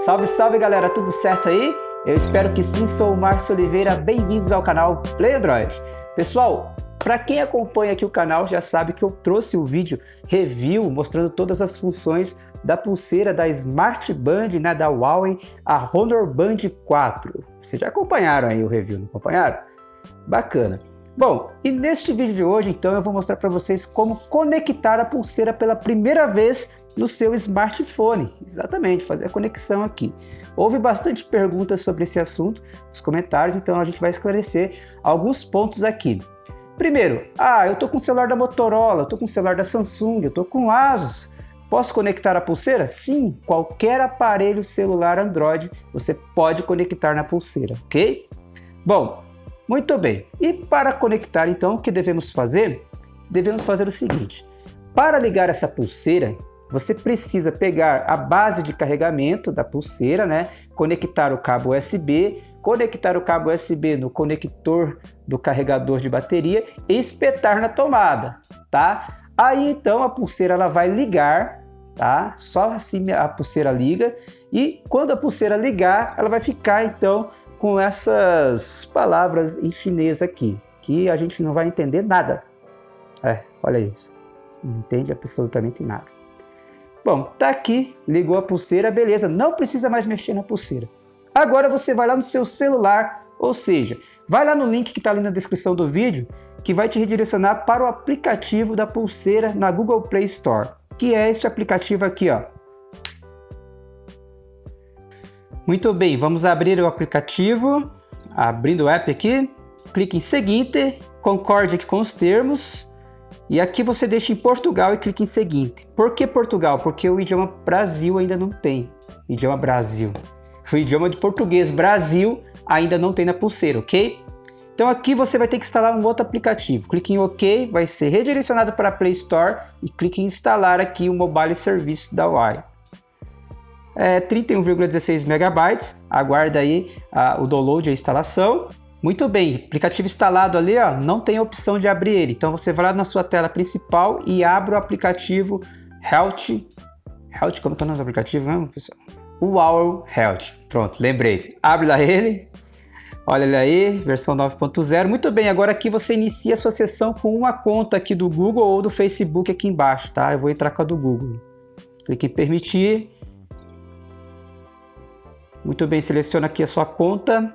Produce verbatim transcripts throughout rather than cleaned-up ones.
Salve, salve galera, tudo certo aí? Eu espero que sim, sou o Márcio Oliveira, bem-vindos ao canal Play Android. Pessoal, para quem acompanha aqui o canal já sabe que eu trouxe o vídeo review mostrando todas as funções da pulseira da Smart Band, né, da Huawei, a Honor Band quatro. Vocês já acompanharam aí o review, não acompanharam? Bacana. Bom, e neste vídeo de hoje, então, eu vou mostrar para vocês como conectar a pulseira pela primeira vez no seu smartphone. Exatamente, fazer a conexão aqui. Houve bastante perguntas sobre esse assunto nos comentários, então a gente vai esclarecer alguns pontos aqui. Primeiro, ah, eu tô com o celular da Motorola, eu tô com o celular da Samsung, eu tô com o Asus. Posso conectar a pulseira? Sim, qualquer aparelho celular Android você pode conectar na pulseira, ok? Bom, muito bem. E para conectar, então, o que devemos fazer? Devemos fazer o seguinte. Para ligar essa pulseira, você precisa pegar a base de carregamento da pulseira, né? Conectar o cabo U S B, conectar o cabo U S B no conector do carregador de bateria e espetar na tomada, tá? Aí, então, a pulseira ela vai ligar, tá? Só assim a pulseira liga e quando a pulseira ligar, ela vai ficar, então, com essas palavras em chinês aqui, que a gente não vai entender nada. É, olha isso. Não entende absolutamente nada. Bom, tá aqui, ligou a pulseira, beleza, não precisa mais mexer na pulseira. Agora você vai lá no seu celular, ou seja, vai lá no link que está ali na descrição do vídeo, que vai te redirecionar para o aplicativo da pulseira na Google Play Store, que é este aplicativo aqui, ó. Muito bem, vamos abrir o aplicativo, abrindo o app aqui, clique em seguinte, concorde aqui com os termos, e aqui você deixa em Portugal e clique em seguinte. Por que Portugal? Porque o idioma Brasil ainda não tem, idioma Brasil. O idioma de português Brasil ainda não tem na pulseira, ok? Então aqui você vai ter que instalar um outro aplicativo, clique em OK, vai ser redirecionado para a Play Store e clique em instalar aqui o Mobile Service da Huawei. É trinta e um vírgula dezesseis megabytes, aguarda aí a, o download e a instalação. Muito bem, aplicativo instalado ali, ó, não tem opção de abrir ele, então você vai lá na sua tela principal e abre o aplicativo Health, Health, como que é o nome do aplicativo mesmo, pessoal? O Huawei Health, pronto, lembrei, abre lá ele, olha ele aí, versão nove ponto zero, muito bem, agora aqui você inicia a sua sessão com uma conta aqui do Google ou do Facebook aqui embaixo, tá? Eu vou entrar com a do Google, clique em permitir. Muito bem, seleciona aqui a sua conta.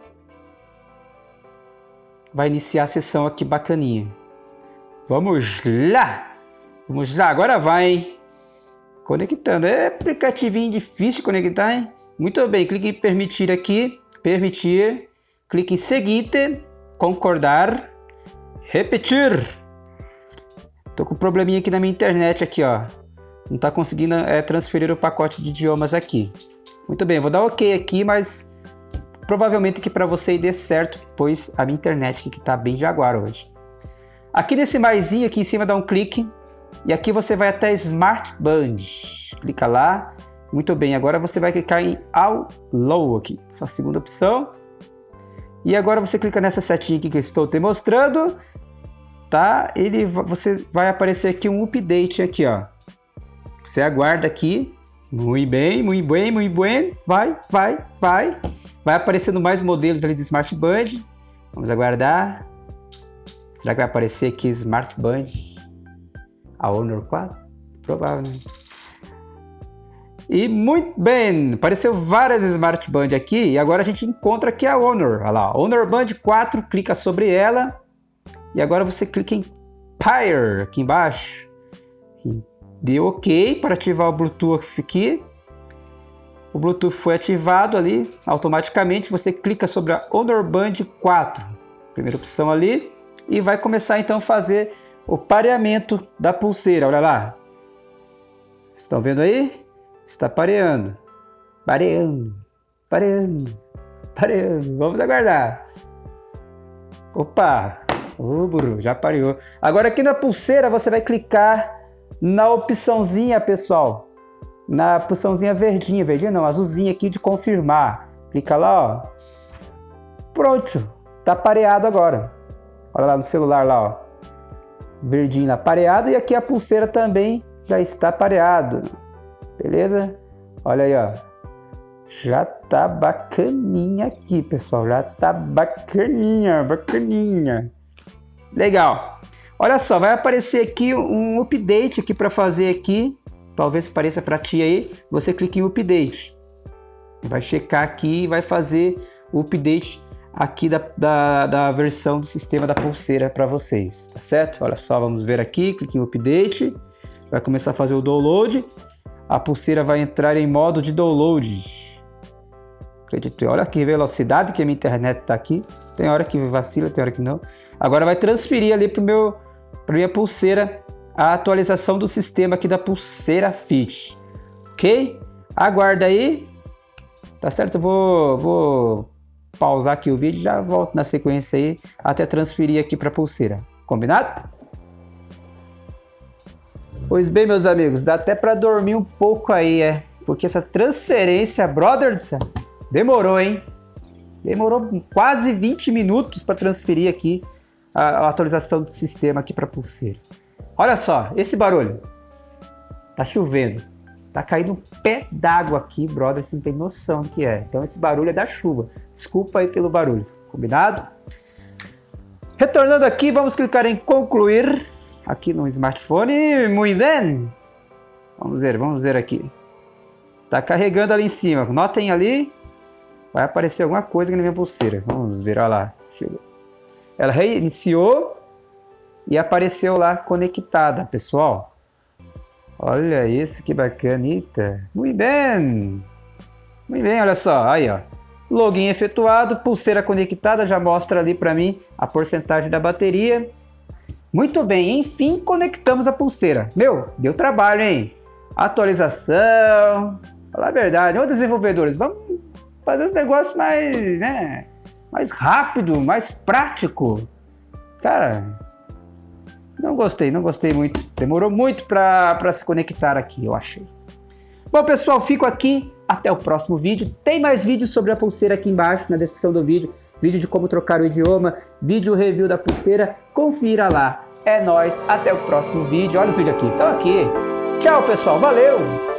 Vai iniciar a sessão aqui bacaninha. Vamos lá! Vamos lá, agora vai. Conectando. É aplicativinho difícil de conectar, hein? Muito bem, clique em permitir aqui. Permitir. Clique em seguinte. Concordar. Repetir. Tô com um probleminha aqui na minha internet aqui, ó. Não tá conseguindo é, transferir o pacote de idiomas aqui. Muito bem, vou dar OK aqui, mas provavelmente que para você dê certo, pois a minha internet aqui que tá bem jaguar hoje. Aqui nesse maisinho aqui em cima dá um clique e aqui você vai até Smart Band. Clica lá. Muito bem, agora você vai clicar em Allow aqui, essa é a segunda opção. E agora você clica nessa setinha aqui que eu estou te mostrando, tá? Ele você vai aparecer aqui um update aqui, ó. Você aguarda aqui. Muito bem, muito bem, muito bem. Vai, vai, vai. Vai aparecendo mais modelos ali de Smart Band. Vamos aguardar. Será que vai aparecer aqui Smart Band? A Honor quatro? Provavelmente. E muito bem, apareceu várias Smart Band aqui. E agora a gente encontra aqui a Honor. Olha lá, Honor Band quatro, clica sobre ela. E agora você clica em Pair aqui embaixo. Deu OK para ativar o Bluetooth aqui. O Bluetooth foi ativado ali automaticamente. Você clica sobre a Honor Band quatro, primeira opção ali, e vai começar então a fazer o pareamento da pulseira. Olha lá, estão vendo aí? Está pareando, pareando, pareando, pareando. Vamos aguardar. Opa, oh, burro, já pareou. Agora aqui na pulseira você vai clicar na opçãozinha, pessoal, na opçãozinha verdinha, verdinha não, azulzinha aqui de confirmar. Clica lá, ó. Pronto, tá pareado agora. Olha lá no celular lá, ó. Verdinho lá, pareado. E aqui a pulseira também já está pareado. Beleza? Olha aí, ó. Já tá bacaninha aqui, pessoal. Já tá bacaninha, bacaninha. Legal. Olha só, vai aparecer aqui um update aqui para fazer aqui. Talvez pareça para ti aí. Você clica em update. Vai checar aqui e vai fazer o update aqui da, da, da versão do sistema da pulseira para vocês, tá certo? Olha só, vamos ver aqui, clique em update, vai começar a fazer o download, a pulseira vai entrar em modo de download. Acredito, olha que velocidade que a minha internet tá aqui, tem hora que vacila, tem hora que não. Agora vai transferir ali para meu, para minha pulseira a atualização do sistema aqui da pulseira Fit, ok? Aguarda aí, tá certo? Eu vou... vou pausar aqui o vídeo e já volto na sequência aí até transferir aqui para a pulseira. Combinado? Pois bem, meus amigos, dá até para dormir um pouco aí, é? Porque essa transferência, brother do céu, demorou, hein? Demorou quase vinte minutos para transferir aqui a, a atualização do sistema aqui para a pulseira. Olha só, esse barulho. Tá chovendo. Tá caindo um pé d'água aqui, brother, você não tem noção do que é. Então esse barulho é da chuva. Desculpa aí pelo barulho, combinado? Retornando aqui, vamos clicar em concluir aqui no smartphone. Muito bem. Vamos ver, vamos ver aqui. Tá carregando ali em cima. Notem ali. Vai aparecer alguma coisa aqui na minha pulseira. Vamos ver, olha lá. Ela reiniciou e apareceu lá conectada, pessoal. Olha isso, que bacanita. Muito bem. Muito bem, olha só. Aí, ó. Login efetuado, pulseira conectada. Já mostra ali para mim a porcentagem da bateria. Muito bem, enfim, conectamos a pulseira. Meu, deu trabalho, hein? Atualização. Falar a verdade. Ô, desenvolvedores, vamos fazer os negócios mais, né? Mais rápido, mais prático. Cara... Não gostei, não gostei muito. Demorou muito para se conectar aqui, eu achei. Bom, pessoal, fico aqui. Até o próximo vídeo. Tem mais vídeos sobre a pulseira aqui embaixo, na descrição do vídeo. Vídeo de como trocar o idioma, vídeo review da pulseira. Confira lá. É nóis. Até o próximo vídeo. Olha os vídeos aqui. Estão aqui. Tchau, pessoal. Valeu!